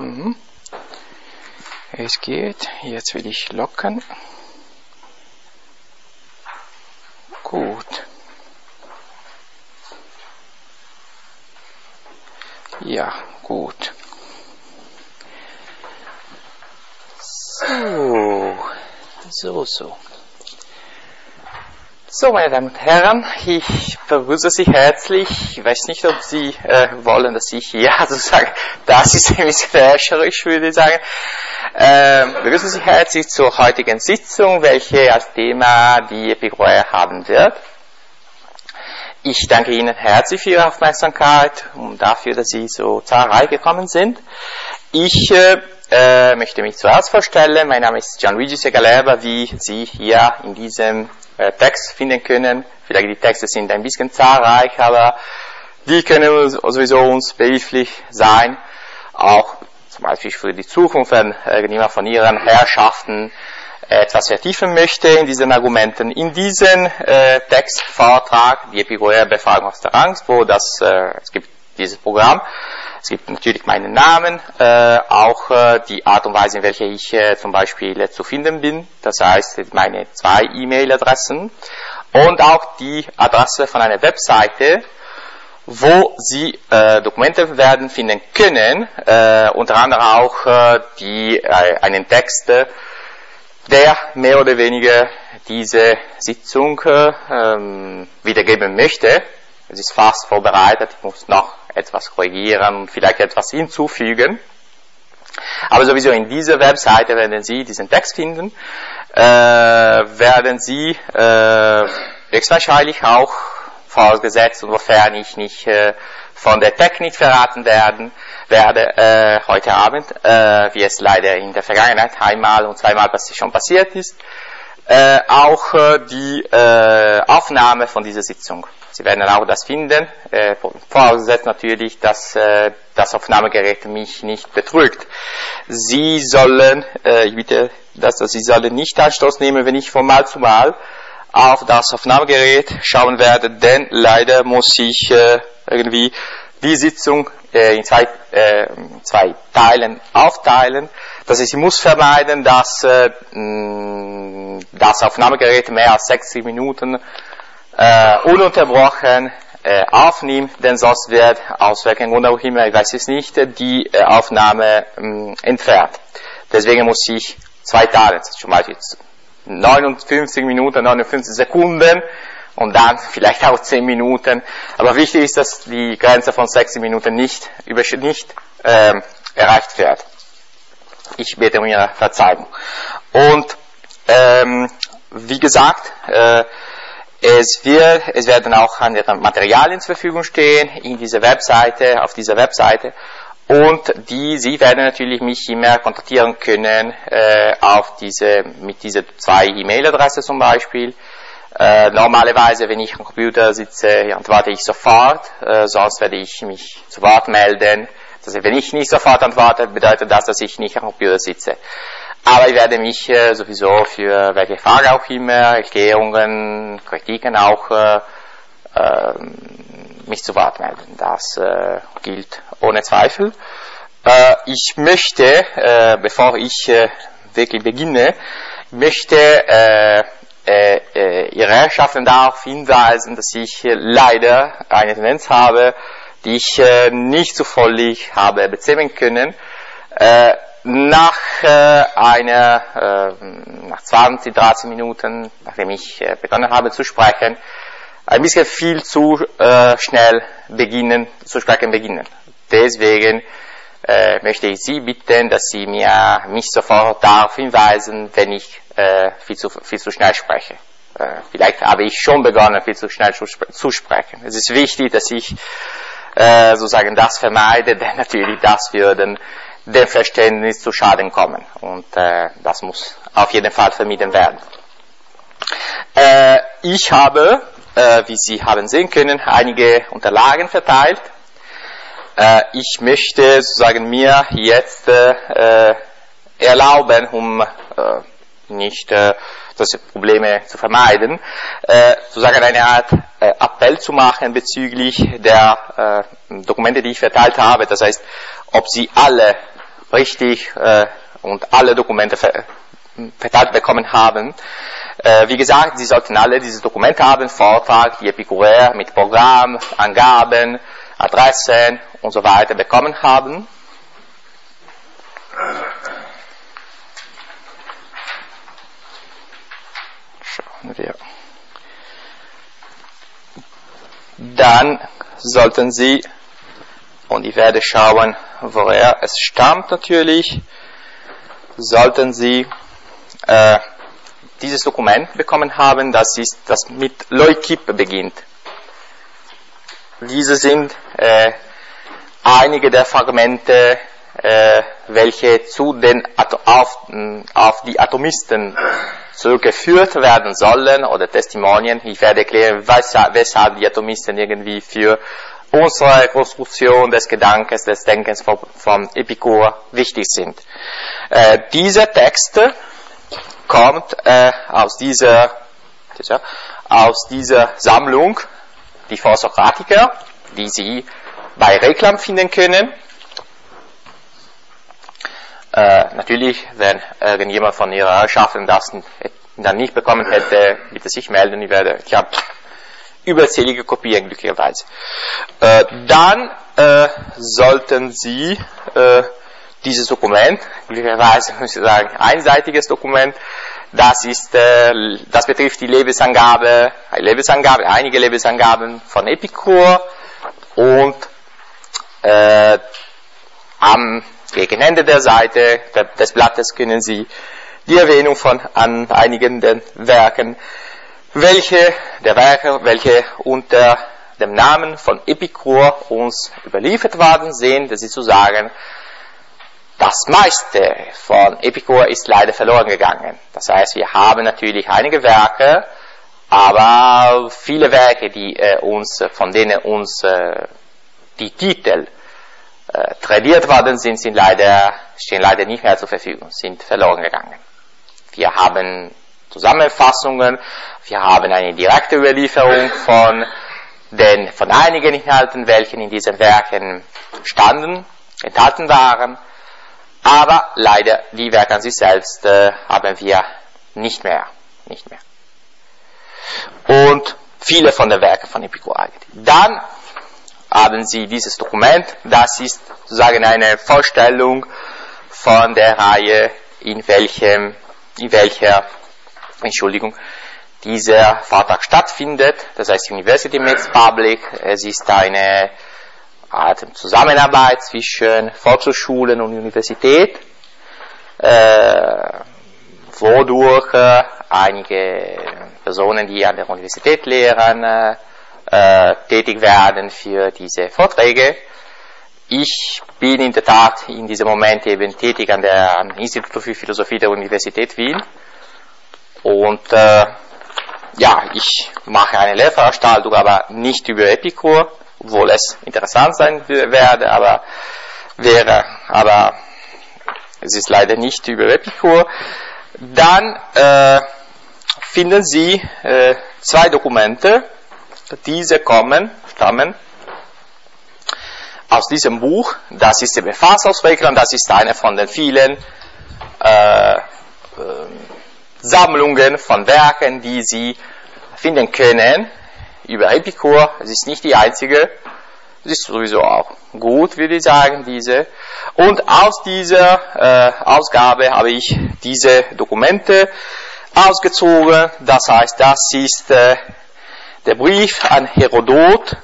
Es geht. Jetzt will ich locken. Gut. Ja, gut. So, meine Damen und Herren, ich begrüße Sie herzlich. Ich weiß nicht, ob Sie wollen, dass ich sozusagen, das ist ein bisschen herrscherisch, würde ich sagen. Begrüße Sie herzlich zur heutigen Sitzung, welche als Thema die Epikureer haben wird. Ich danke Ihnen herzlich für Ihre Aufmerksamkeit und dafür, dass Sie so zahlreich gekommen sind. Ich möchte mich zuerst vorstellen. Mein Name ist Gianluigi Segaleva, wie Sie hier in diesem Text finden können. Vielleicht die Texte sind ein bisschen zahlreich, aber die können sowieso uns behilflich sein. Auch zum Beispiel für die Zukunft, wenn irgendjemand von Ihren Herrschaften etwas vertiefen möchte in diesen Argumenten. In diesem Textvortrag, die Epikureer-Befragung aus der Angst, wo es gibt dieses Programm. Es gibt natürlich meinen Namen, auch die Art und Weise, in welcher ich zum Beispiel zu finden bin. Das heißt, meine 2 E-Mail-Adressen und auch die Adresse von einer Webseite, wo Sie Dokumente werden finden können, unter anderem auch einen Text, der mehr oder weniger diese Sitzung wiedergeben möchte. Es ist fast vorbereitet, ich muss noch etwas korrigieren und vielleicht etwas hinzufügen. Aber sowieso in dieser Webseite werden Sie diesen Text finden, werden Sie höchstwahrscheinlich auch vorausgesetzt, und wofern ich nicht von der Technik verraten werde heute Abend, wie es leider in der Vergangenheit einmal und zweimal schon passiert ist, auch die Aufnahme von dieser Sitzung. Sie werden auch das finden, vorausgesetzt natürlich, dass das Aufnahmegerät mich nicht betrügt. Sie sollen, ich bitte, Sie sollen nicht Anstoß nehmen, wenn ich von Mal zu Mal auf das Aufnahmegerät schauen werde, denn leider muss ich irgendwie die Sitzung in zwei Teilen aufteilen. Das heißt, ich muss vermeiden, dass das Aufnahmegerät mehr als 60 Minuten ununterbrochen aufnimmt, denn sonst wird aus welchem Grund auch immer, ich weiß es nicht, die Aufnahme entfernt. Deswegen muss ich 2 teilen, zum Beispiel 59 Minuten, 59 Sekunden und dann vielleicht auch 10 Minuten. Aber wichtig ist, dass die Grenze von 60 Minuten nicht erreicht wird. Ich bitte um Ihre Verzeihung. Und wie gesagt, es werden auch andere Materialien zur Verfügung stehen auf dieser Webseite. Und Sie werden natürlich mich immer kontaktieren können, mit dieser 2 E-Mail-Adresse zum Beispiel. Normalerweise, wenn ich am Computer sitze, antworte ich sofort, sonst werde ich mich zu Wort melden. Das heißt, wenn ich nicht sofort antworte, bedeutet das, dass ich nicht am Computer sitze. Aber ich werde mich sowieso für welche Frage auch immer, Erklärungen, Kritiken auch mich zu Wort melden. Das gilt ohne Zweifel. Ich möchte, bevor ich wirklich beginne, Ihre Herrschaften darauf hinweisen, dass ich leider eine Tendenz habe, die ich nicht so völlig habe bezähmen können. Nach 20, 30 Minuten, nachdem ich begonnen habe zu sprechen, ein bisschen viel zu schnell zu sprechen beginnen. Deswegen möchte ich Sie bitten, dass Sie mich sofort darauf hinweisen, wenn ich viel zu schnell spreche. Vielleicht habe ich schon begonnen, viel zu schnell zu sprechen. Es ist wichtig, dass ich sozusagen das vermeide, denn natürlich das würde dem Verständnis zu Schaden kommen. Und das muss auf jeden Fall vermieden werden. Ich habe, wie Sie haben sehen können, einige Unterlagen verteilt. Ich möchte sozusagen mir jetzt erlauben, um nicht Probleme zu vermeiden, sozusagen eine Art Appell zu machen bezüglich der Dokumente, die ich verteilt habe. Das heißt, ob Sie alle richtig und alle Dokumente verteilt bekommen haben. Wie gesagt, Sie sollten alle diese Dokumente haben, Vortrag, die Epikureer mit Programm, Angaben, Adressen und so weiter bekommen haben. Schauen wir. Dann sollten Sie, und ich werde schauen, woher es stammt natürlich, sollten Sie dieses Dokument bekommen haben, das mit Leukip beginnt. Diese sind einige der Fragmente, welche zu den auf die Atomisten zurückgeführt werden sollen, oder Testimonien. Ich werde erklären, weshalb die Atomisten irgendwie für unsere Konstruktion des Gedankens, des Denkens von Epikur wichtig sind. Dieser Text kommt aus dieser Sammlung, die Vorsokratiker, die Sie bei Reklam finden können. Natürlich, wenn irgendjemand von Ihrer Herrschaften das dann nicht bekommen hätte, bitte sich melden. Ich habe überzählige Kopien glücklicherweise. Dann sollten Sie dieses Dokument, glücklicherweise muss ich sagen, einseitiges Dokument, das betrifft die einige Lebensangaben von Epikur, und am Gegenende der Seite des Blattes können Sie die Erwähnung an einigen der Werken, welche unter dem Namen von Epikur uns überliefert worden sind. Das ist zu sagen, das meiste von Epikur ist leider verloren gegangen. Das heißt, wir haben natürlich einige Werke, aber viele Werke, von denen uns die Titel tradiert worden sind, stehen leider nicht mehr zur Verfügung, sind verloren gegangen. Wir haben Zusammenfassungen, wir haben eine direkte Überlieferung von einigen Inhalten, welche in diesen Werken enthalten waren, aber leider die Werke an sich selbst haben wir nicht mehr. Und viele von den Werken von Epikur eigentlich. Dann haben Sie dieses Dokument, das ist sozusagen eine Vorstellung von der Reihe, in welcher dieser Vortrag stattfindet. Das heißt University Meets Public. Es ist eine Art Zusammenarbeit zwischen Volkshochschulen und Universität, wodurch einige Personen, die an der Universität lehren, tätig werden für diese Vorträge. Ich bin in der Tat in diesem Moment eben tätig am Institut für Philosophie der Universität Wien, und ich mache eine Lehrveranstaltung, aber nicht über Epikur, obwohl es interessant sein werde, aber es ist leider nicht über Epikur. Dann finden Sie zwei Dokumente. Diese stammen aus diesem Buch. Das ist ebenfalls aus Reklam. Das ist eine von den vielen Sammlungen von Werken, die Sie finden können über Epikur. Es ist nicht die einzige. Es ist sowieso auch gut, würde ich sagen, diese. Und aus dieser Ausgabe habe ich diese Dokumente ausgezogen. Das heißt, das ist der Brief an Herodot.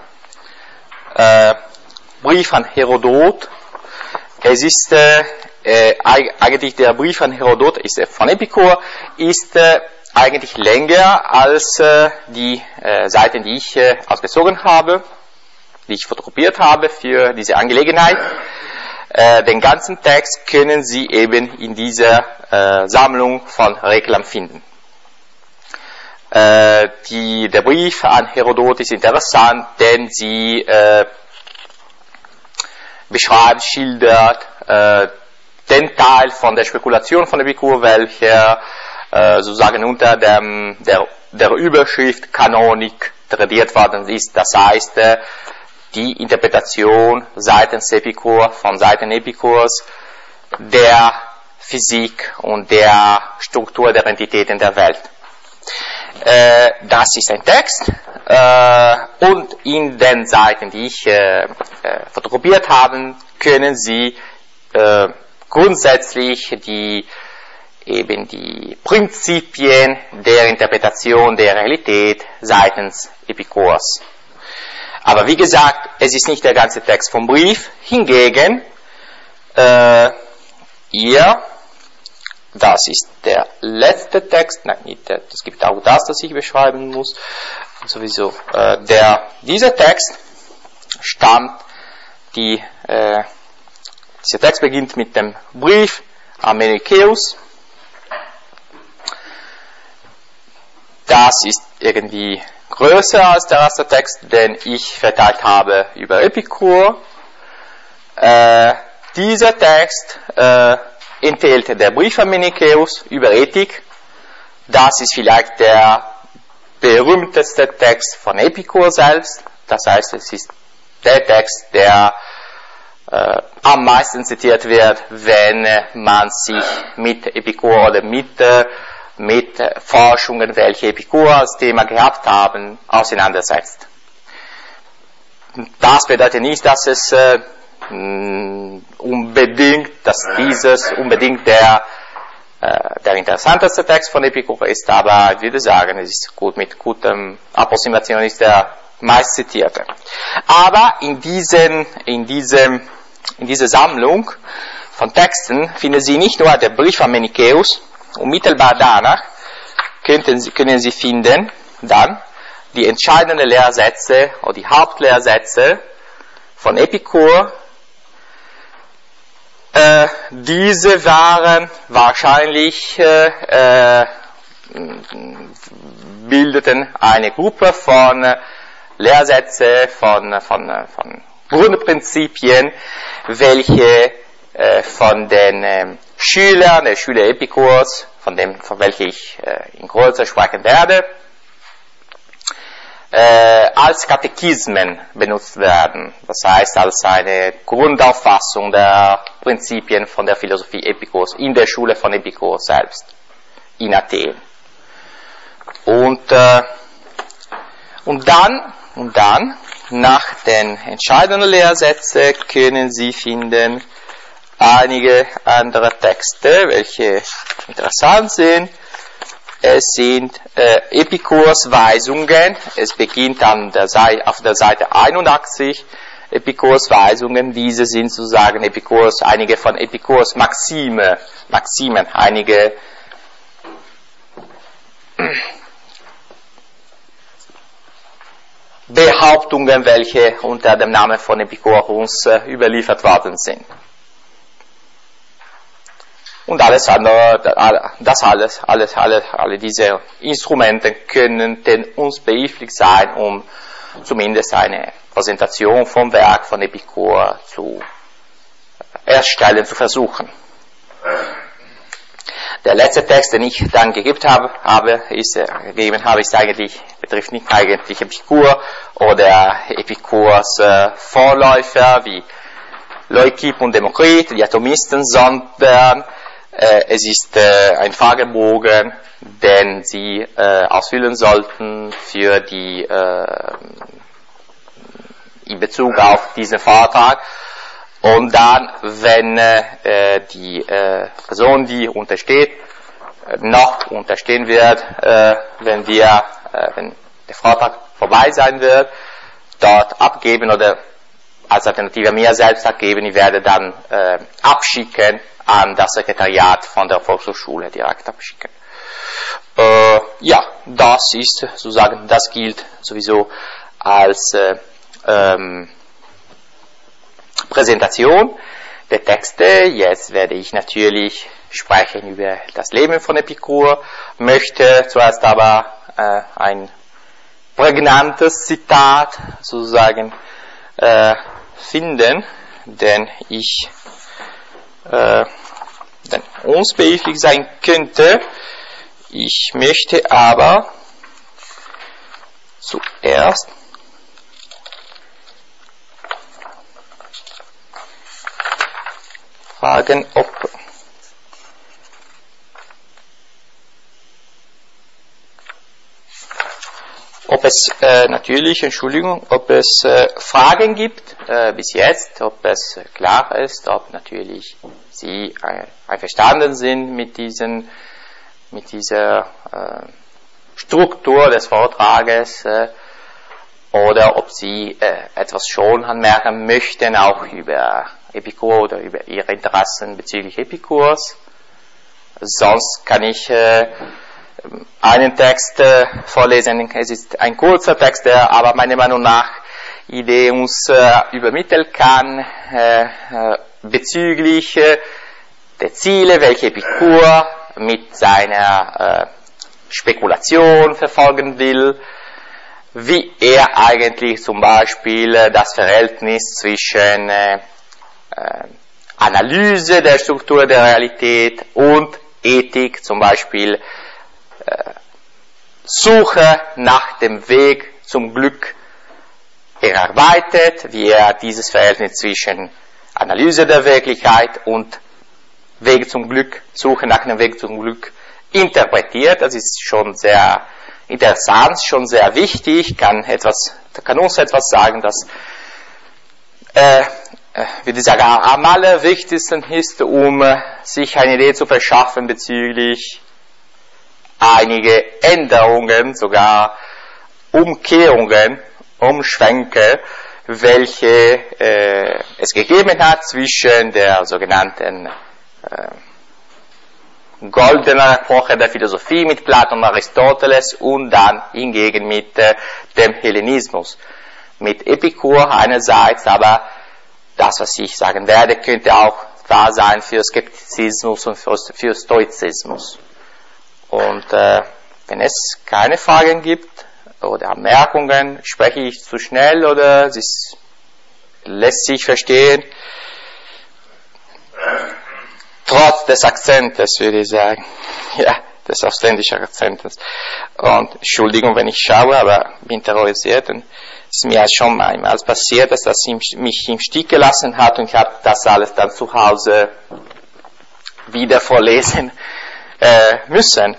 Es ist eigentlich der Brief an Herodot ist von Epikur, ist eigentlich länger als die Seiten, die ich ausgezogen habe, die ich fotokopiert habe für diese Angelegenheit. Den ganzen Text können Sie eben in dieser Sammlung von Reklam finden. Der Brief an Herodot ist interessant, denn sie schildert den Teil von der Spekulation von Epikur, welcher sozusagen unter der Überschrift Kanonik tradiert worden ist. Das heißt, die Interpretation von Seiten Epikurs der Physik und der Struktur der Entitäten der Welt. Das ist ein Text und in den Seiten, die ich fotokopiert habe, können Sie grundsätzlich die Prinzipien der Interpretation der Realität seitens Epikurs. Aber wie gesagt, es ist nicht der ganze Text vom Brief. Hingegen, das ist der letzte Text, nein, nicht, es gibt auch das ich beschreiben muss, sowieso. Dieser Text dieser Text beginnt mit dem Brief an Menikeus. Das ist irgendwie größer als der erste Text, den ich verteilt habe über Epikur. Dieser Text enthält der Brief an Menikeus über Ethik. Das ist vielleicht der berühmteste Text von Epikur selbst. Das heißt, es ist der Text, der am meisten zitiert wird, wenn man sich mit Epikur oder mit Forschungen, welche Epikur als Thema gehabt haben, auseinandersetzt. Das bedeutet nicht, dass es dieses unbedingt der interessanteste Text von Epikur ist, aber ich würde sagen, es ist mit gutem Approximation ist der meist zitierte. Aber in dieser Sammlung von Texten finden Sie nicht nur den Brief an Menikeus, unmittelbar danach können Sie finden dann die entscheidenden Lehrsätze oder die Hauptlehrsätze von Epikur. Diese waren wahrscheinlich bildeten eine Gruppe von Lehrsätze von Grundprinzipien, welche von den Schülern, der Schüler Epikurs, von welche ich in Kürze sprechen werde, als Katechismen benutzt werden. Das heißt, als eine Grundauffassung der Prinzipien von der Philosophie Epikurs in der Schule von Epikur selbst, in Athen. Und dann, nach den entscheidenden Lehrsätzen, können Sie finden einige andere Texte, welche interessant sind. Es sind Epikurs Weisungen. Es beginnt auf der Seite 81. Epikurs Weisungen. Diese sind sozusagen einige von Epikurs Maximen, einige Behauptungen, welche unter dem Namen von Epikur uns überliefert worden sind. Und alles andere, alle diese Instrumente könnten uns behilflich sein, um zumindest eine Präsentation vom Werk von Epikur zu erstellen, zu versuchen. Der letzte Text, den ich dann betrifft nicht eigentlich Epikur oder Epikurs Vorläufer wie Leukip und Demokrit, die Atomisten, sondern es ist ein Fragebogen, den Sie ausfüllen sollten für in Bezug auf diesen Vortrag. Und dann, wenn die Person, die untersteht, noch unterstehen wird, wenn der Vortrag vorbei sein wird, dort abgeben oder als Alternative mir selbst abgeben. Ich werde dann abschicken an das Sekretariat von der Volkshochschule, direkt abschicken. Das ist sozusagen, das gilt sowieso als Präsentation der Texte. Jetzt werde ich natürlich sprechen über das Leben von Epikur, möchte zuerst aber ein prägnantes Zitat sozusagen finden, denn uns behilflich sein könnte. Ich möchte aber zuerst fragen, ob es ob es Fragen gibt bis jetzt, ob es klar ist, ob natürlich Sie einverstanden sind mit dieser Struktur des Vortrages oder ob Sie etwas schon anmerken möchten, auch über Epikur oder über Ihre Interessen bezüglich Epikurs. Sonst kann ich einen Text vorlesen. Es ist ein kurzer Text, der aber meiner Meinung nach Ideen uns übermitteln kann bezüglich der Ziele, welche Epikur mit seiner Spekulation verfolgen will, wie er eigentlich zum Beispiel das Verhältnis zwischen Analyse der Struktur der Realität und Ethik, zum Beispiel Suche nach dem Weg zum Glück erarbeitet, wie er dieses Verhältnis zwischen Analyse der Wirklichkeit und Weg zum Glück, Suche nach dem Weg zum Glück interpretiert. Das ist schon sehr interessant, schon sehr wichtig, kann uns etwas sagen, das würde ich sagen, am allerwichtigsten ist, um sich eine Idee zu verschaffen bezüglich einige Änderungen, sogar Umkehrungen, Umschwenke, welche es gegeben hat zwischen der sogenannten goldenen Epoche der Philosophie mit Platon und Aristoteles und dann hingegen mit dem Hellenismus. Mit Epikur einerseits, aber das, was ich sagen werde, könnte auch wahr sein für Skeptizismus und für Stoizismus. Und wenn es keine Fragen gibt oder Anmerkungen, spreche ich zu schnell oder es lässt sich verstehen. Trotz des Akzentes, würde ich sagen. Ja, des ausländischen Akzentes. Und Entschuldigung, wenn ich schaue, aber bin terrorisiert. Und es ist mir schon einmal passiert, dass das mich im Stich gelassen hat und ich habe das alles dann zu Hause wieder vorlesen müssen.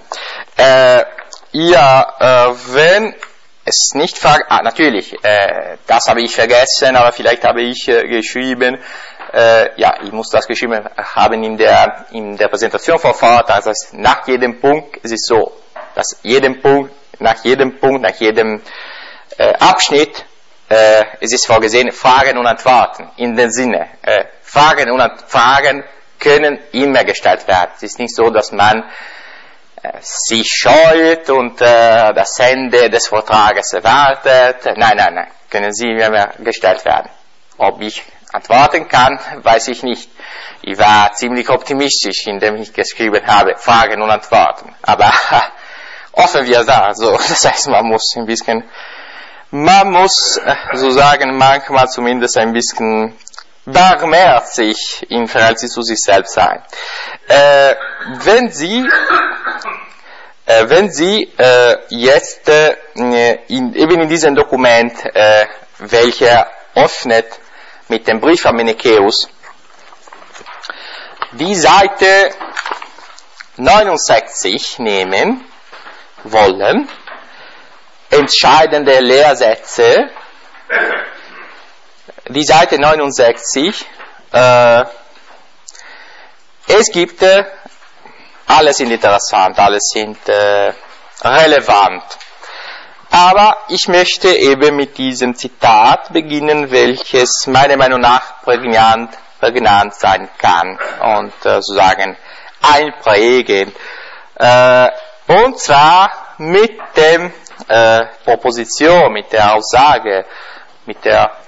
Wenn es nicht natürlich, das habe ich vergessen, aber vielleicht habe ich geschrieben, ich muss das geschrieben haben in der Präsentation vor Ort, das heißt, nach jedem Punkt, es ist so, dass nach jedem Abschnitt, es ist vorgesehen, Fragen und Antworten, in dem Sinne, Fragen können immer gestellt werden. Es ist nicht so, dass man sich scheut und das Ende des Vortrages erwartet. Nein, können sie immer gestellt werden. Ob ich antworten kann, weiß ich nicht. Ich war ziemlich optimistisch, indem ich geschrieben habe, Fragen und Antworten. Aber offen wir da, so. Das heißt, man muss sozusagen manchmal zumindest ein bisschen barmherzig im Verhältnis zu sich selbst sein. Wenn Sie jetzt eben in diesem Dokument, welcher öffnet mit dem Brief an Menikeus, die Seite 69 nehmen wollen, entscheidende Lehrsätze, die Seite 69, es gibt, alles sind interessant, alles sind relevant. Aber ich möchte eben mit diesem Zitat beginnen, welches meiner Meinung nach prägnant sein kann und sozusagen einprägend. Und zwar mit dem Proposition, mit der Aussage, mit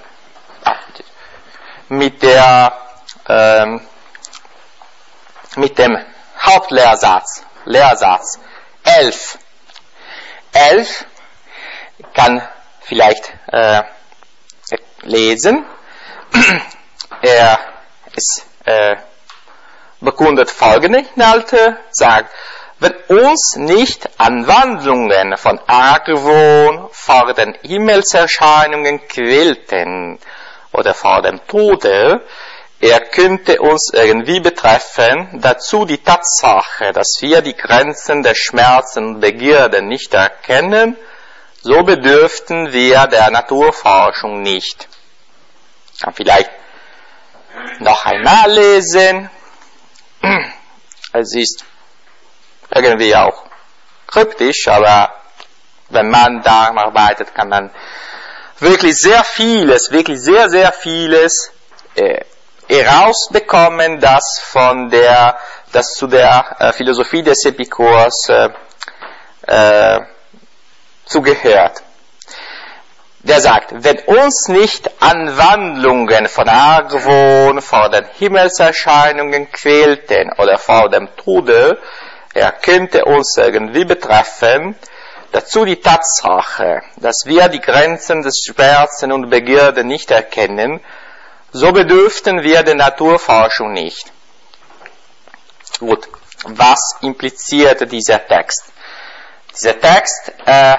dem Hauptlehrsatz, Lehrsatz 11. 11 kann vielleicht lesen. Es bekundet folgende Inhalte, sagt, wenn uns nicht Anwandlungen von Argwohn vor den Himmelserscheinungen quälten oder vor dem Tode, er könnte uns irgendwie betreffen, dazu die Tatsache, dass wir die Grenzen der Schmerzen und Begierden nicht erkennen, so bedürften wir der Naturforschung nicht. Kann vielleicht noch einmal lesen. Es ist irgendwie auch kryptisch, aber wenn man daran arbeitet, kann man wirklich sehr vieles, wirklich sehr, sehr vieles herausbekommen, das zu der Philosophie des Epikurs zugehört. Der sagt, wenn uns nicht Anwandlungen von Argwohn vor den Himmelserscheinungen quälten oder vor dem Tode, er könnte uns irgendwie betreffen, dazu die Tatsache, dass wir die Grenzen des Schmerzen und Begierde nicht erkennen, so bedürften wir der Naturforschung nicht. Gut, was impliziert dieser Text? Dieser Text,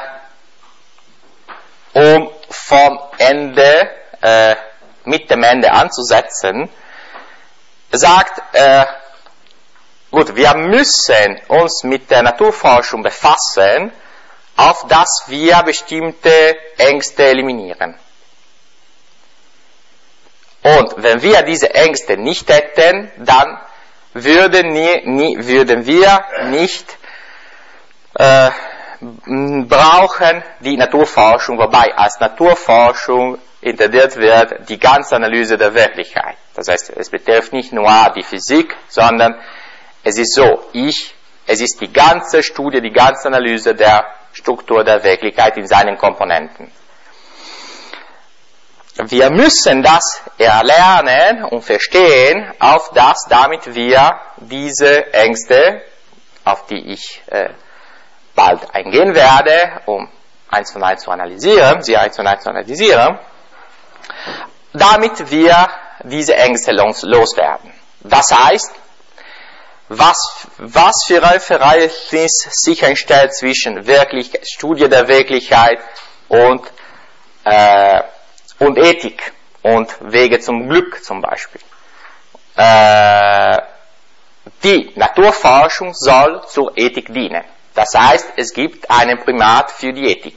um vom Ende, mit dem Ende anzusetzen, sagt, gut, wir müssen uns mit der Naturforschung befassen, auf dass wir bestimmte Ängste eliminieren. Und wenn wir diese Ängste nicht hätten, dann würden wir nicht brauchen die Naturforschung, wobei als Naturforschung intendiert wird die ganze Analyse der Wirklichkeit. Das heißt, es betrifft nicht nur die Physik, sondern es ist so, es ist die ganze Studie, die ganze Analyse der Struktur der Wirklichkeit in seinen Komponenten. Wir müssen das erlernen und verstehen, damit wir diese Ängste, auf die ich bald eingehen werde, um eins von eins zu analysieren, damit wir diese Ängste loswerden. Das heißt, was für ein Verhältnis sich einstellt zwischen Studie der Wirklichkeit und Ethik und Wege zum Glück zum Beispiel. Die Naturforschung soll zur Ethik dienen. Das heißt, es gibt einen Primat für die Ethik.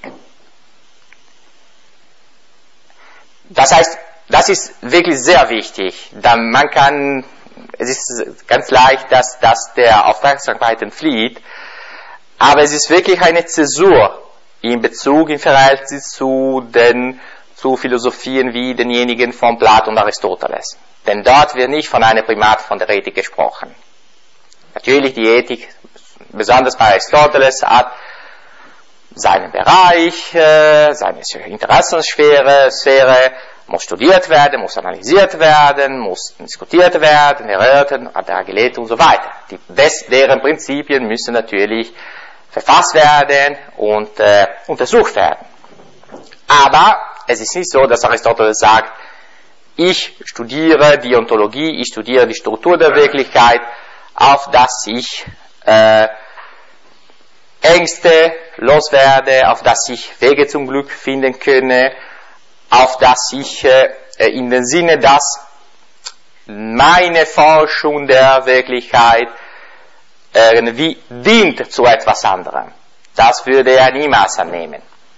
Das heißt, das ist wirklich sehr wichtig. Es ist ganz leicht, dass der Aufmerksamkeit entflieht, aber es ist wirklich eine Zäsur im Verhältnis zu Philosophien wie denjenigen von Platon und Aristoteles. Denn dort wird nicht von einem Primat von der Ethik gesprochen. Natürlich, die Ethik, besonders bei Aristoteles, hat seinen Bereich, seine Interessenssphäre, muss studiert werden, muss analysiert werden, muss diskutiert werden, erörtert, gelehrt und so weiter. Deren Prinzipien müssen natürlich verfasst werden und untersucht werden. Aber es ist nicht so, dass Aristoteles sagt, ich studiere die Ontologie, ich studiere die Struktur der Wirklichkeit, auf dass ich Ängste loswerde, auf dass ich Wege zum Glück finden könne, auf dass ich in dem Sinne, dass meine Forschung der Wirklichkeit irgendwie dient zu etwas anderem. Das würde er niemals annehmen.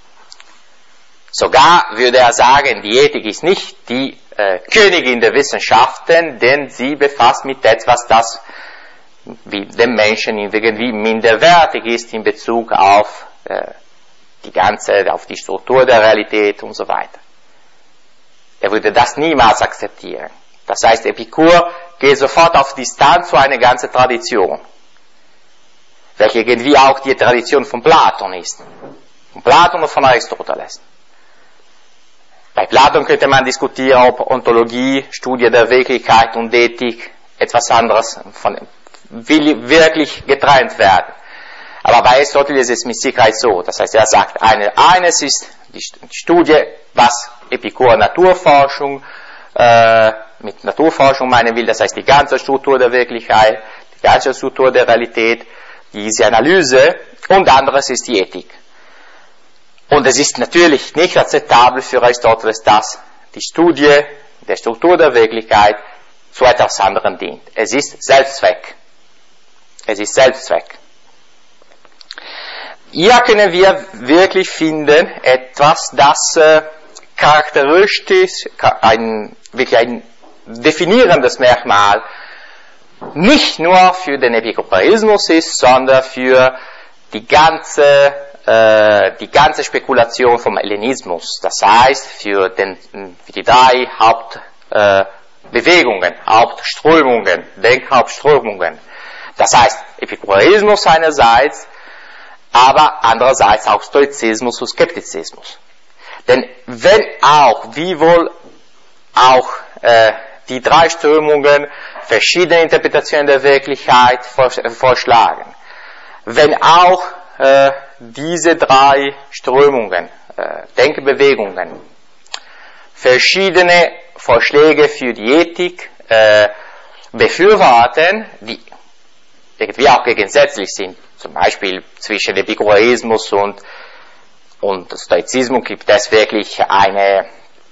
Sogar würde er sagen, die Ethik ist nicht die Königin der Wissenschaften, denn sie befasst mit etwas, das wie dem Menschen irgendwie minderwertig ist in Bezug auf auf die Struktur der Realität und so weiter. Er würde das niemals akzeptieren. Das heißt, Epikur geht sofort auf Distanz zu einer ganzen Tradition, welche irgendwie auch die Tradition von Platon ist. Von Platon und von Aristoteles. Bei Platon könnte man diskutieren, ob Ontologie, Studie der Wirklichkeit und Ethik etwas anderes wirklich getrennt werden. Aber bei Aristoteles ist es mit Sicherheit so. Das heißt, er sagt, eines ist die Studie, was Epikur Naturforschung, mit Naturforschung meinen will, das heißt die ganze Struktur der Wirklichkeit, die ganze Struktur der Realität, diese Analyse, und anderes ist die Ethik. Und es ist natürlich nicht akzeptabel für Aristoteles, dass die Studie der Struktur der Wirklichkeit zu etwas anderem dient. Es ist Selbstzweck. Es ist Selbstzweck. Hier können wir wirklich finden, etwas, das charakteristisch, wirklich ein definierendes Merkmal, nicht nur für den Epikureismus ist, sondern für die ganze Spekulation vom Hellenismus. Das heißt, für die drei Hauptbewegungen, Hauptströmungen, Denkhauptströmungen. Das heißt, Epikureismus einerseits, aber andererseits auch Stoizismus und Skeptizismus. Denn wenn auch, wie wohl auch die drei Strömungen verschiedene Interpretationen der Wirklichkeit vorschlagen, wenn auch diese drei Strömungen, Denkbewegungen, verschiedene Vorschläge für die Ethik befürworten, die irgendwie auch gegensätzlich sind. Zum Beispiel zwischen Epikureismus und Stoizismus gibt es wirklich einen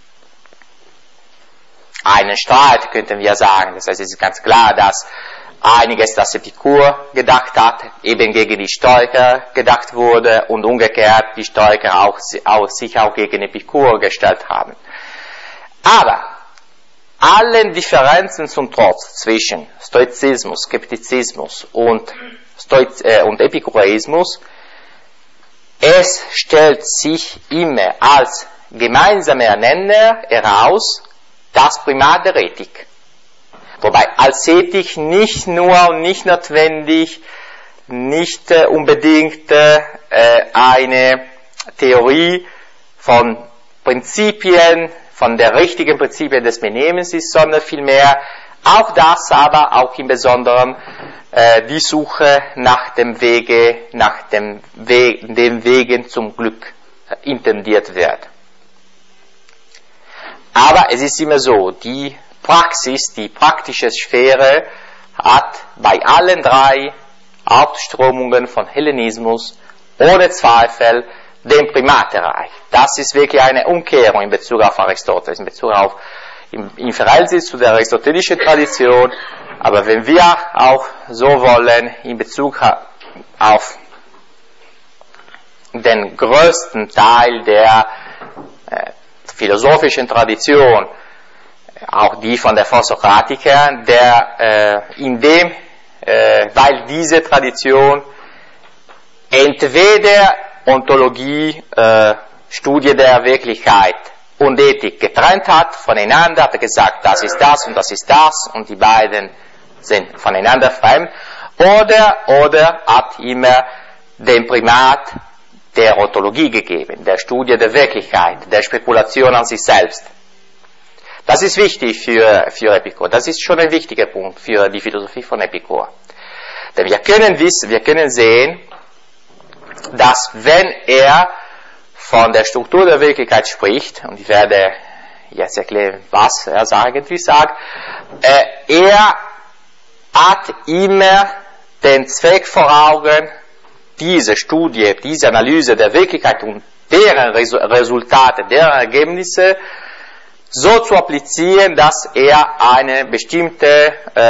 Streit, könnten wir sagen. Das heißt, es ist ganz klar, dass einiges, das Epikur gedacht hat, eben gegen die Stoiker gedacht wurde und umgekehrt die Stoiker sich auch gegen Epikur gestellt haben. Aber allen Differenzen zum Trotz zwischen Stoizismus, Skeptizismus und Epikureismus, es stellt sich immer als gemeinsamer Nenner heraus das Primat der Ethik. Wobei als Ethik nicht nur und nicht notwendig, nicht unbedingt eine Theorie von Prinzipien, von der richtigen Prinzipien des Benehmens ist, sondern vielmehr auch das, aber auch im Besonderen die Suche nach dem Wege, den Wegen zum Glück intendiert wird. Aber es ist immer so, die Praxis, die praktische Sphäre hat bei allen drei Hauptströmungen von Hellenismus ohne Zweifel den Primat erreicht. Das ist wirklich eine Umkehrung in Bezug auf Aristoteles, in Bezug auf im Verhältnis zu der aristotelischen Tradition, aber wenn wir auch so wollen, in Bezug auf den größten Teil der philosophischen Tradition, auch die von der Vorsokratiker, weil diese Tradition entweder Ontologie, Studie der Wirklichkeit und Ethik getrennt hat voneinander, hat er gesagt, das ist das und die beiden sind voneinander fremd, oder hat immer den Primat der Ontologie gegeben, der Studie der Wirklichkeit, der Spekulation an sich selbst. Das ist wichtig für Epikur. Das ist schon ein wichtiger Punkt für die Philosophie von Epikur. Denn wir können sehen, dass wenn er von der Struktur der Wirklichkeit spricht, und ich werde jetzt erklären, was er eigentlich sagt, er hat immer den Zweck vor Augen, diese Studie, diese Analyse der Wirklichkeit und deren Resultate, deren Ergebnisse so zu applizieren, dass er ein bestimmtes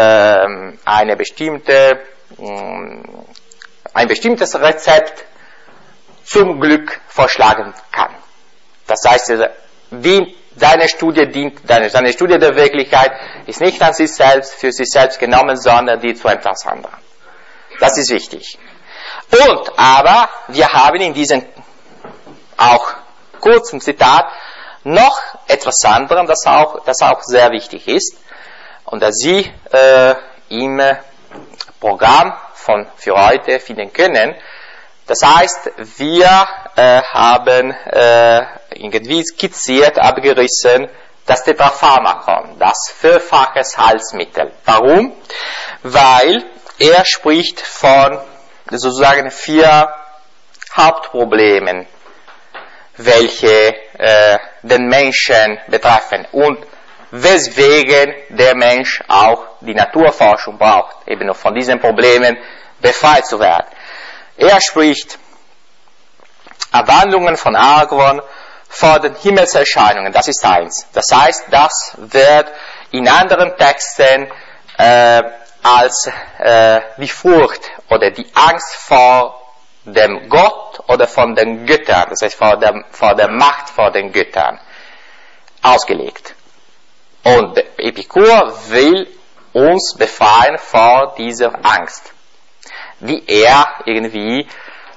Rezept zum Glück vorschlagen kann. Das heißt, seine Studie der Wirklichkeit ist nicht an sich selbst, für sich selbst genommen, sondern die zu etwas anderem. Das ist wichtig. Und aber wir haben in diesem auch kurzen Zitat noch etwas anderes, das auch sehr wichtig ist und das Sie im Programm für heute finden können. Das heißt, wir haben irgendwie skizziert, abgerissen, das Tetrapharmakon, das vierfaches Heilsmittel. Warum? Weil er spricht von sozusagen 4 Hauptproblemen, welche den Menschen betreffen und weswegen der Mensch auch die Naturforschung braucht, eben noch von diesen Problemen befreit zu werden. Er spricht Abwandlungen von Argwohn, vor den Himmelserscheinungen, das ist eins. Das heißt, das wird in anderen Texten als die Furcht oder die Angst vor dem Gott oder von den Göttern, das heißt vor der Macht vor den Göttern, ausgelegt. Und Epikur will uns befreien vor dieser Angst, die er irgendwie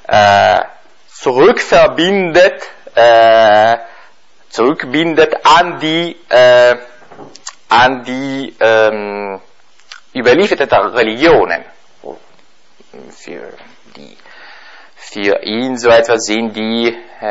zurückbindet an die überlieferten Religionen. Für ihn so etwas sind die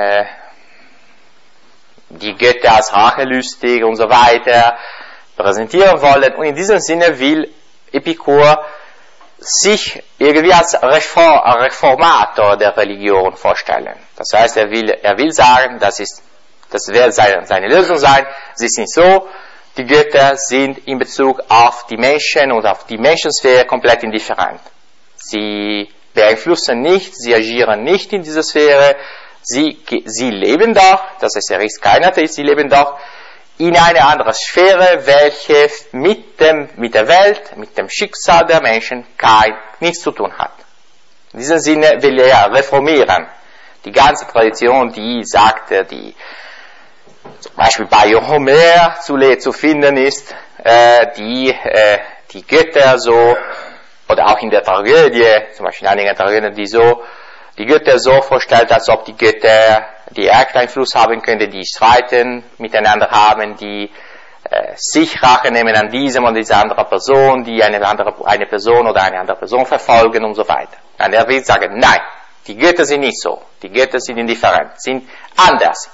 Götter als rachelustig und so weiter präsentieren wollen. Und in diesem Sinne will Epikur sich irgendwie als Reformator der Religion vorstellen. Das heißt, er will sagen, das wird seine Lösung sein. Es ist nicht so, die Götter sind in Bezug auf die Menschen und auf die Menschensphäre komplett indifferent. Sie beeinflussen nicht, sie agieren nicht in dieser Sphäre, sie leben doch, das heißt, er ist kein Atheist, sie leben doch in einer anderen Sphäre, welche mit der Welt, mit dem Schicksal der Menschen nichts zu tun hat. In diesem Sinne will er reformieren. Die ganze Tradition, die sagte, die zum Beispiel bei Homer zu finden ist, die Götter so, oder auch in der Tragödie, zum Beispiel in einigen Tragödien, die Götter so vorstellt, als ob die Götter direkten Einfluss haben könnten, die streiten miteinander haben, die sich Rache nehmen an diesem und dieser anderen Person, die eine Person oder eine andere Person verfolgen und so weiter. Und er will sagen, nein, die Götter sind nicht so, die Götter sind indifferent, sind anders.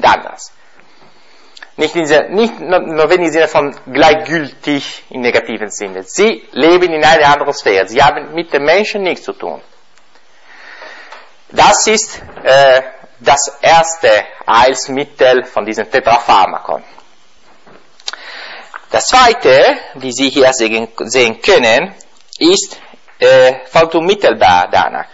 Nicht nur im Sinne von gleichgültig im negativen Sinne. Sie leben in einer anderen Sphäre. Sie haben mit den Menschen nichts zu tun. Das ist das erste Heilsmittel von diesem Tetrapharmakon. Das zweite, wie Sie hier sehen können, ist, folgt unmittelbar danach.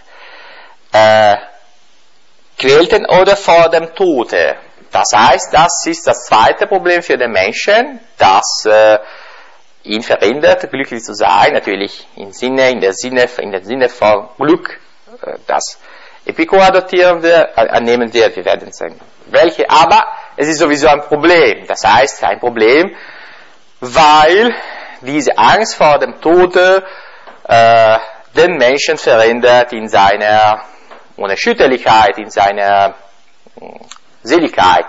Quälten oder vor dem Tode. Das heißt, das ist das zweite Problem für den Menschen, das ihn verhindert, glücklich zu sein, natürlich in der Sinne von Glück, das Epikur annehmen wird, wir werden sehen welche, aber es ist sowieso ein Problem, das heißt ein Problem, weil diese Angst vor dem Tode den Menschen verhindert in seiner Unerschütterlichkeit, in seiner Seligkeit.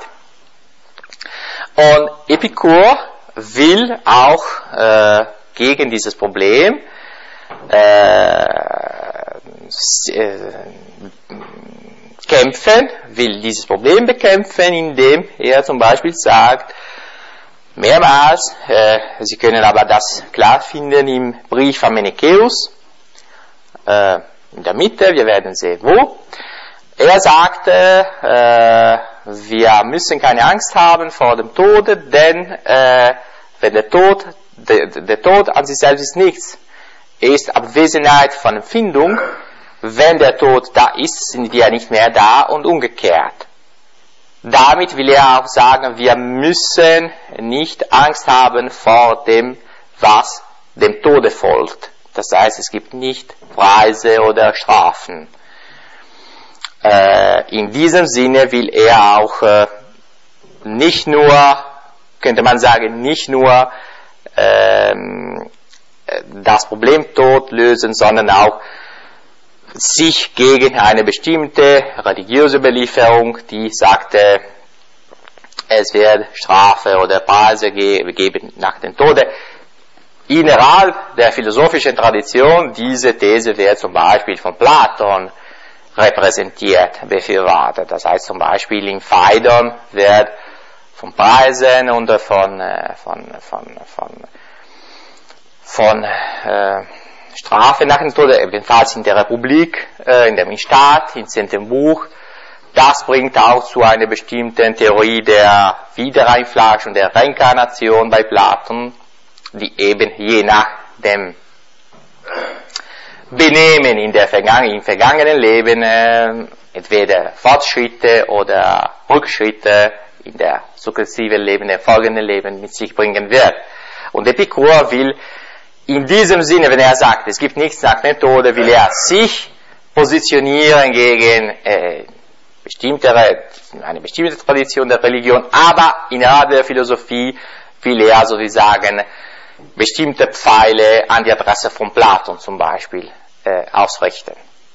Und Epikur will auch gegen dieses Problem will dieses Problem bekämpfen, indem er zum Beispiel sagt, mehrmals, Sie können aber das klar finden im Brief an Menikeus, in der Mitte, wir werden sehen wo. Er sagte, wir müssen keine Angst haben vor dem Tode, denn wenn der Tod an sich selbst ist nichts. Er ist Abwesenheit von Empfindung. Wenn der Tod da ist, sind wir nicht mehr da und umgekehrt. Damit will er auch sagen, wir müssen nicht Angst haben vor dem, was dem Tode folgt. Das heißt, es gibt nicht Preise oder Strafen. In diesem Sinne will er auch nicht nur, könnte man sagen, nicht nur das Problem Tod lösen, sondern auch sich gegen eine bestimmte religiöse Überlieferung, die sagte, es wird Strafe oder Preise geben nach dem Tode. Innerhalb der philosophischen Tradition, diese These wird zum Beispiel von Platon repräsentiert, befürwortet. Das heißt zum Beispiel im Phaidon wird von Preisen und von Strafe nach dem Tode, ebenfalls in der Republik, in dem Staat, im 10. Buch. Das bringt auch zu einer bestimmten Theorie der Wiedereinfleischung, der Reinkarnation bei Platon, die eben je nach dem Benehmen im vergangenen Leben entweder Fortschritte oder Rückschritte in der sukzessiven Leben, der folgenden Leben mit sich bringen wird. Und Epikur will in diesem Sinne, wenn er sagt, es gibt nichts nach Methode, will er sich positionieren gegen eine bestimmte Tradition der Religion, aber innerhalb der Philosophie will er sozusagen bestimmte Pfeile an die Adresse von Platon zum Beispiel ausrichten,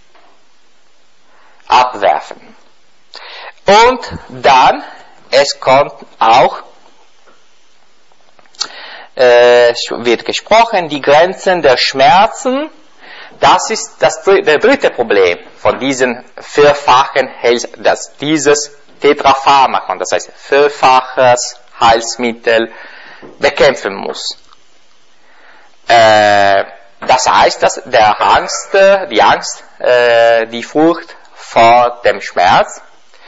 abwerfen. Und dann, es kommt auch, wird gesprochen, die Grenzen der Schmerzen. Das ist der dritte Problem von diesen vierfachen dieses Tetrapharmakon, das heißt vierfaches Heilsmittel, bekämpfen muss. Das heißt, dass die Angst, die Furcht vor dem Schmerz,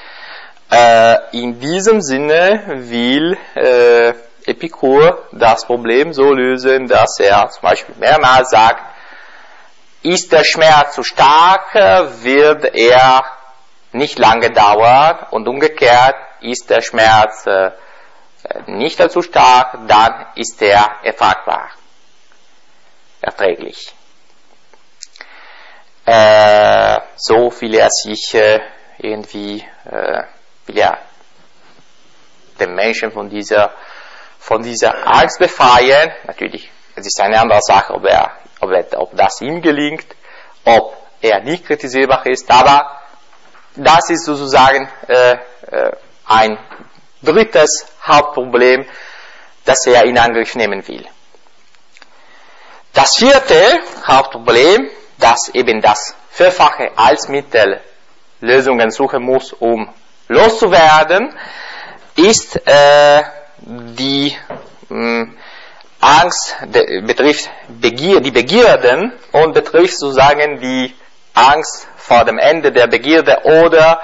in diesem Sinne will Epikur das Problem so lösen, dass er zum Beispiel mehrmals sagt, ist der Schmerz zu stark, wird er nicht lange dauern, und umgekehrt, ist der Schmerz nicht allzu stark, dann ist er ertragbar, erträglich. So will er sich will er den Menschen von dieser Angst befreien. Natürlich, es ist eine andere Sache, ob das ihm gelingt, ob er nicht kritisierbar ist, aber das ist sozusagen ein drittes Hauptproblem, das er in Angriff nehmen will. Das vierte Hauptproblem, dass eben das vierfache Heilsmittel Lösungen suchen muss, um loszuwerden, ist die Angst, betrifft die Begierden und betrifft sozusagen die Angst vor dem Ende der Begierde oder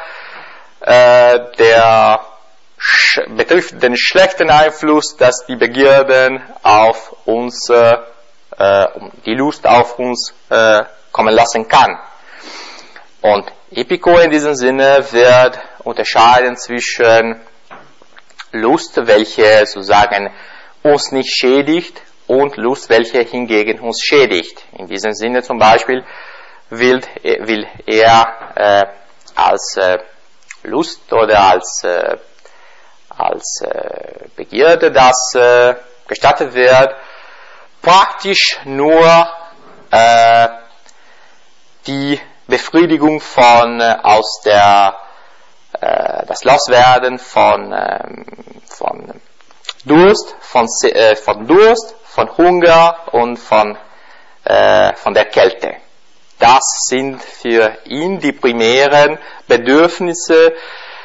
betrifft den schlechten Einfluss, dass die Begierden auf uns, die Lust auf uns kommen lassen kann. Und Epikur in diesem Sinne wird unterscheiden zwischen Lust, welche sozusagen uns nicht schädigt, und Lust, welche hingegen uns schädigt. In diesem Sinne zum Beispiel will er als Lust oder als Begierde, das gestattet wird, praktisch nur die Befriedigung von das Loswerden von Durst, von Hunger und von der Kälte. Das sind für ihn die primären Bedürfnisse,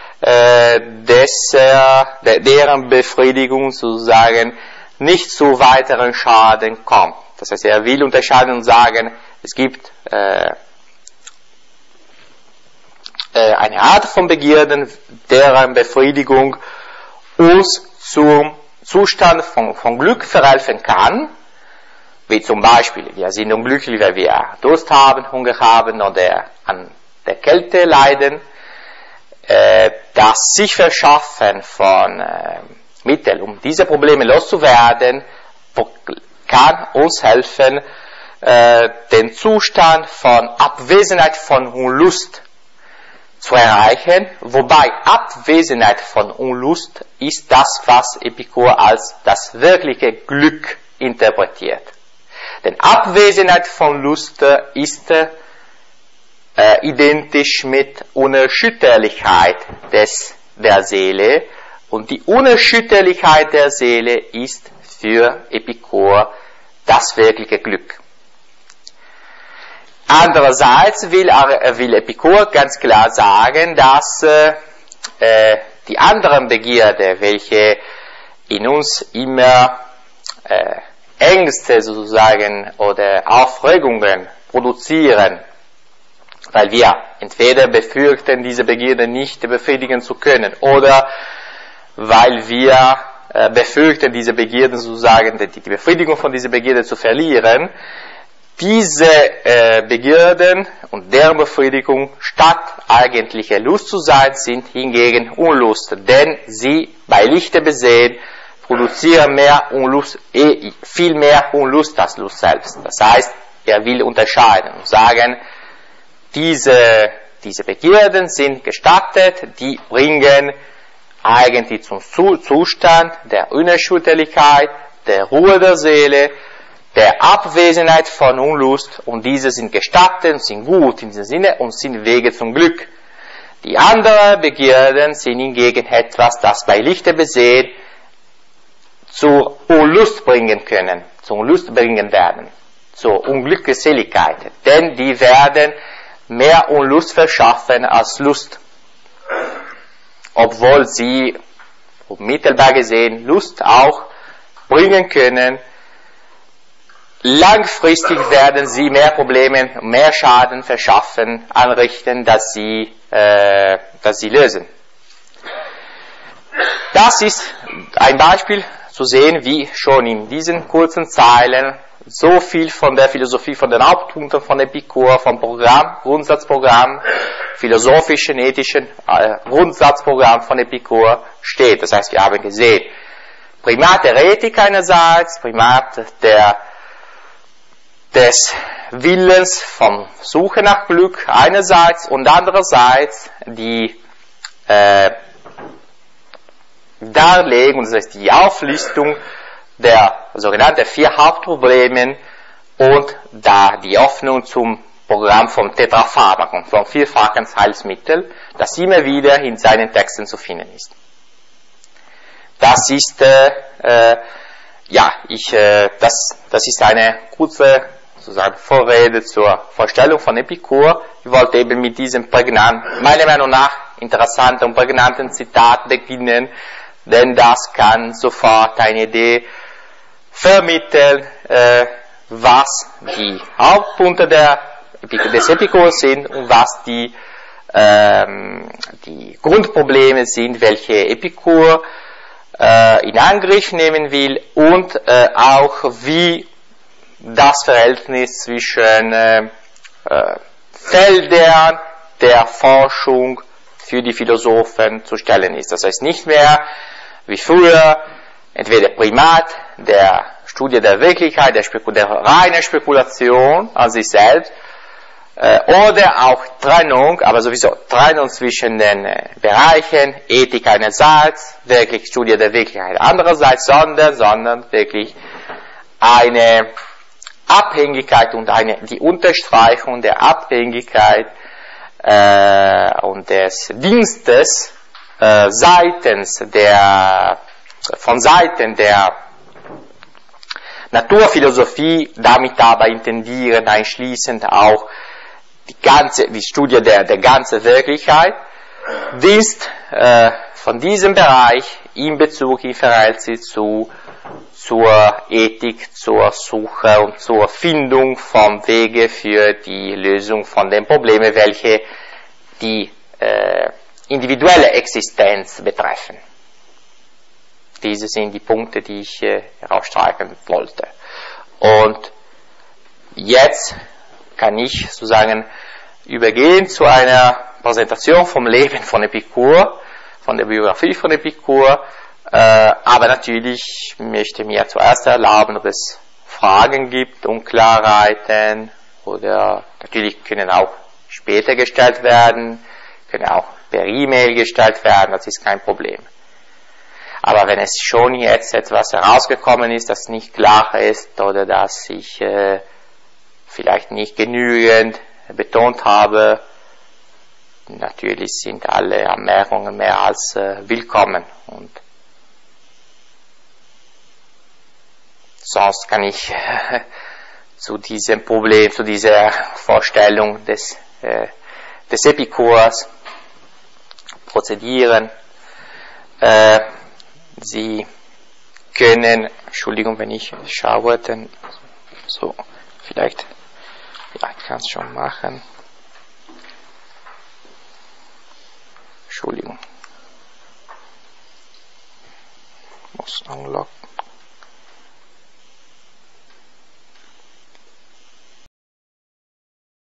deren Befriedigung sozusagen nicht zu weiteren Schaden kommt. Das heißt, er will unterscheiden und sagen, es gibt eine Art von Begierden, deren Befriedigung uns zum Zustand von Glück verhelfen kann, wie zum Beispiel, wir sind unglücklich, weil wir Durst haben, Hunger haben oder an der Kälte leiden. Das sich verschaffen von Mitteln, um diese Probleme loszuwerden, kann uns helfen, den Zustand von Abwesenheit von Unlust zu erreichen, wobei Abwesenheit von Unlust ist das, was Epikur als das wirkliche Glück interpretiert. Denn Abwesenheit von Lust ist identisch mit Unerschütterlichkeit der Seele, und die Unerschütterlichkeit der Seele ist für Epikur das wirkliche Glück. Andererseits will Epikur ganz klar sagen, dass die anderen Begierde, welche in uns immer Ängste sozusagen oder Aufregungen produzieren, weil wir entweder befürchten, diese Begierde nicht befriedigen zu können, oder weil wir befürchten, diese Begierden sozusagen, die Befriedigung von dieser Begierde zu verlieren, diese Begierden und deren Befriedigung statt eigentliche Lust zu sein, sind hingegen Unlust, denn sie bei Lichte besehen produzieren mehr Unlust, viel mehr Unlust als Lust selbst. Das heißt, er will unterscheiden und sagen, diese Begierden sind gestattet, die bringen eigentlich zum Zustand der Unerschütterlichkeit, der Ruhe der Seele, der Abwesenheit von Unlust, und diese sind gestattet, sind gut in diesem Sinne und sind Wege zum Glück. Die anderen Begierden sind hingegen etwas, das bei Lichte besehen zur Unlust bringen können, zur Unlust bringen werden, zur Unglückseligkeit, denn die werden mehr Unlust verschaffen als Lust, obwohl sie mittelbar gesehen Lust auch bringen können. Langfristig werden sie mehr Probleme, mehr Schaden verschaffen, anrichten, dass sie lösen. Das ist ein Beispiel zu sehen, wie schon in diesen kurzen Zeilen so viel von der Philosophie, von den Hauptpunkten von Epikur, vom Programm, Grundsatzprogramm, philosophischen, ethischen Grundsatzprogramm von Epikur steht. Das heißt, wir haben gesehen, Primat der Ethik einerseits, Primat des Willens vom Suche nach Glück einerseits und andererseits die Darlegung, das heißt die Auflistung der sogenannten 4 Hauptprobleme und da die Öffnung zum Programm vom Tetrapharmakon, vom vierfachen Heilsmittel, das immer wieder in seinen Texten zu finden ist. Das ist, das ist eine kurze sozusagen Vorrede zur Vorstellung von Epikur. Ich wollte eben mit diesem prägnanten, meiner Meinung nach interessanten und prägnanten Zitat beginnen, denn das kann sofort eine Idee vermitteln, was die Hauptpunkte des Epikurs sind und was die Grundprobleme sind, welche Epikur in Angriff nehmen will und auch wie das Verhältnis zwischen Feldern der Forschung für die Philosophen zu stellen ist. Das heißt nicht mehr wie früher entweder Primat der Studie der Wirklichkeit, der reinen Spekulation an sich selbst, oder auch Trennung, aber sowieso Trennung zwischen den Bereichen Ethik einerseits, wirklich Studie der Wirklichkeit andererseits, sondern wirklich eine Abhängigkeit und die Unterstreichung der Abhängigkeit und des Dienstes von Seiten der Naturphilosophie, damit aber intendieren einschließend auch die Studie der ganzen Wirklichkeit, Dienst von diesem Bereich in Bezug im Verhältnis zur Ethik, zur Suche und zur Findung von Wege für die Lösung von den Problemen, welche die individuelle Existenz betreffen. Diese sind die Punkte, die ich herausstreichen wollte. Und jetzt kann ich sozusagen übergehen zu einer Präsentation vom Leben von Epikur, von der Biografie von Epikur, aber natürlich möchte ich mir zuerst erlauben, ob es Fragen gibt, Unklarheiten, oder natürlich können auch später gestellt werden, können auch per E-Mail gestellt werden, das ist kein Problem. Aber wenn es schon jetzt etwas herausgekommen ist, das nicht klar ist oder das ich vielleicht nicht genügend betont habe, natürlich sind alle Anmerkungen mehr als willkommen. Und sonst kann ich zu diesem Problem, zu dieser Vorstellung des Epikurs prozedieren. Sie können, Entschuldigung, wenn ich schaue, dann so, vielleicht kann es schon machen. Entschuldigung. Muss unlocken.